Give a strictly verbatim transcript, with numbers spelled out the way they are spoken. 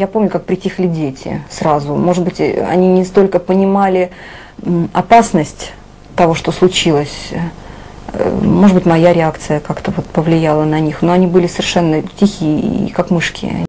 я помню, как притихли дети сразу. Может быть, они не столько понимали опасность того, что случилось. Может быть, моя реакция как-то вот повлияла на них, но они были совершенно тихие и как мышки.